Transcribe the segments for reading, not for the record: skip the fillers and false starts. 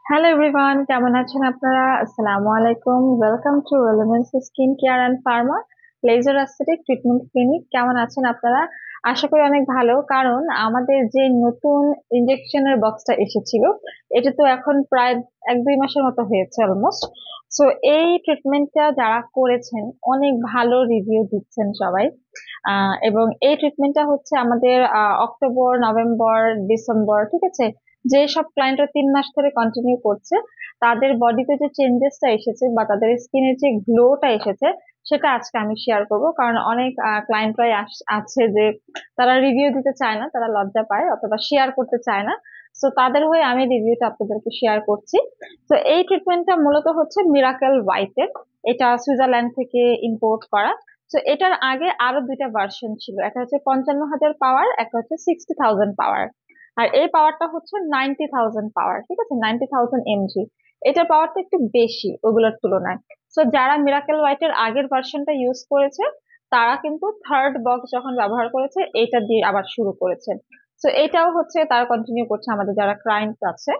Hello everyone, কেমন আছেন আপনারা? আসসালামু আলাইকুম। Welcome to elements skin care and pharma laser aesthetic treatment clinic. কেমন আছেন আপনারা? আশা করি অনেক ভালো, কারণ আমাদের যে নতুন ইনজেকশনের বক্সটা এসেছিল, এটা তো এখন প্রায় 1-2 মাসের মতো হয়েছে অলমোস্ট। সো এই ট্রিটমেন্টটা যারা করেছেন অনেক ভালো রিভিউ দিচ্ছেন সবাই। এবং এই ট্রিটমেন্টটা হচ্ছে আমাদের অক্টোবর, নভেম্বর, ডিসেম্বর, ঠিক আছে, যে সব ক্লায়েন্টরা 3 মাস ধরে কন্টিনিউ করছে, তাদের বডিতে যে চেঞ্জেসটা এসেছে বা তাদের স্কিনের যে গ্লোটা এসেছে, সেটা আজকে আমি শেয়ার করব। কারণ অনেক ক্লায়েন্টরাই আছে যে তারা রিভিউ দিতে চায় না, তারা লজ্জা পায় অথবা শেয়ার করতে চায় না। তো তাদের হয়ে আমি রিভিউটা আপনাদেরকে শেয়ার করছি। তো এই ট্রিটমেন্টটা মূলত হচ্ছে মিরাকেল হোয়াইটের। এটা সুইজারল্যান্ড থেকে ইম্পোর্ট করা। তো এটার আগে আরো দুইটা ভার্সন ছিল, একটা হচ্ছে 55,000 পাওয়ার, একটা হচ্ছে 60,000 পাওয়ার। আর এই পাওয়ারটা হচ্ছে 90,000 পাওয়ার, ঠিক আছে, 90,000 mg। এটার পাওয়ারটা একটু বেশি ওগুলোর তুলনায়। তো যারা মিরাকেল হোয়াইটের আগের ভার্সনটা ইউজ করেছে, তারা কিন্তু থার্ড বক্স যখন ব্যবহার করেছে এটা দিয়ে আবার শুরু করেছে। তো এটাও হচ্ছে তারা কন্টিনিউ করছে, আমাদের যারা ক্লায়েন্ট আছে,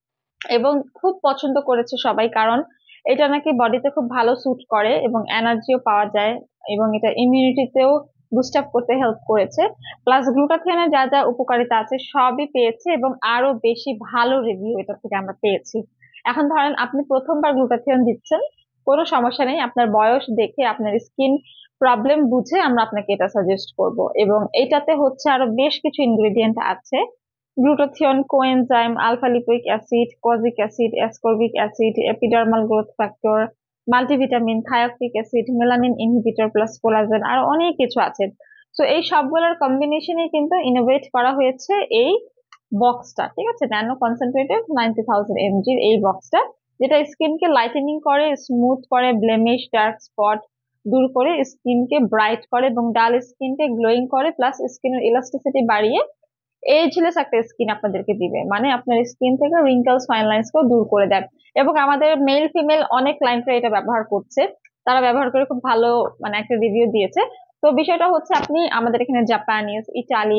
এবং খুব পছন্দ করেছে সবাই। কারণ এটা নাকি বডিতে খুব ভালো স্যুট করে এবং এনার্জিও পাওয়া যায়, এবং এটা ইমিউনিটিতেও বুস্ট আপ করতে হেল্প করেছে। প্লাস গ্লুটাথিয়নের যা যা উপকারিতা আছে সবই পেয়েছে, এবং আরো বেশি ভালো রিভিউ এটা থেকে আমরা পেয়েছি। এখন ধরেন আপনি প্রথমবার গ্লুটাথিয়ন দিচ্ছেন, কোনো সমস্যা নেই, আপনার বয়স দেখে আপনার স্কিন প্রবলেম বুঝে আমরা আপনাকে এটা সাজেস্ট করব। এবং এটাতে হচ্ছে আরো বেশ কিছু ইনগ্রেডিয়েন্ট আছে: glutathione, coenzyme, alpha lipoic acid, kojic acid, ascorbic acid, epidermal growth factor, multivitamin, thioctic acid, melanin inhibitor plus collagen, আর অনেক কিছু আছে। তো এই সবগুলোর কম্বিনেশনে কিন্তু ইনোভেট করা হয়েছে এই বক্সটা, ঠিক আছে, ন্যানো কনসেন্ট্রেটেড 90,000 mg এই বক্সটা, যেটা স্কিনকে লাইটেনিং করে, স্মুথ করে, ব্লেমিশ, ডার্ক স্পট দূর করে, স্কিনকে ব্রাইট করে এবং ডাল স্কিনকে গ্লোয়িং করে, প্লাস স্কিনের ইলাস্টিসিটি বাড়িয়ে এজলেস একটা স্কিন আপনাদেরকে দিবে। মানে আপনার স্কিন থেকে রিঙ্কলস, ফাইন লাইন্স কেও দূর করে দেয়। এবং আমাদের মেল ফিমেল অনেক ক্লায়েন্টরা এটা ব্যবহার করছে, তারা ব্যবহার করে খুব ভালো মানে একটা রিভিউ দিয়েছে। তো বিষয়টা হচ্ছে, আপনি আমাদের এখানে জাপানিজ, ইটালি,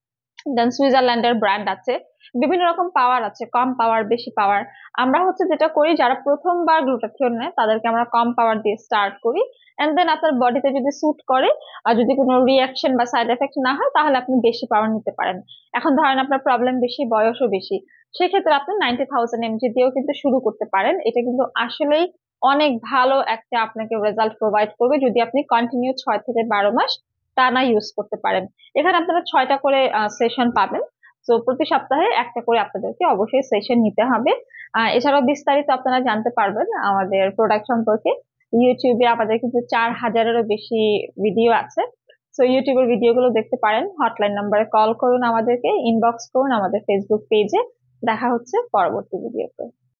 দেন সুইজারল্যান্ডের ব্র্যান্ড আছে, বিভিন্ন রকম পাওয়ার আছে, কম পাওয়ার, বেশি পাওয়ার। আমরা হচ্ছে যেটা করি, যারা প্রথমবার গ্লুটাথিয়ন নেয় তাদেরকে আমরা কম পাওয়ার দিয়ে স্টার্ট করি, এন্ড দেন আপনার বডিতে যদি স্যুট করে আর যদি কোনো রিয়াকশন বা সাইড এফেক্ট না হয়, তাহলে আপনি বেশি পাওয়ার নিতে পারেন। এখন ধরেন আপনার প্রবলেম বেশি, বয়সও বেশি, সেক্ষেত্রে আপনি 90,000 mg দিয়েও কিন্তু শুরু করতে পারেন। এটা কিন্তু আসলেই অনেক ভালো একটা আপনাকে রেজাল্ট প্রোভাইড করবে যদি আপনি কন্টিনিউ 6 থেকে 12 মাস টানা ইউজ করতে পারেন। এখানে আপনারা 6টা করে সেশন পাবেন। তো প্রতি সপ্তাহে একটা করে আপনাদেরকে অবশ্যই সেশন নিতে হবে। এছাড়াও বিস্তারিত আপনারা জানতে পারবেন আমাদের প্রোডাক্ট সম্পর্কে। ইউটিউবে আমাদের কিন্তু 4,000-এরও বেশি ভিডিও আছে। তো ইউটিউবের ভিডিওগুলো দেখতে পারেন। হটলাইন নাম্বারে কল করুন, আমাদেরকে ইনবক্স করুন আমাদের ফেসবুক পেজে। দেখা হচ্ছে পরবর্তী ভিডিওতে।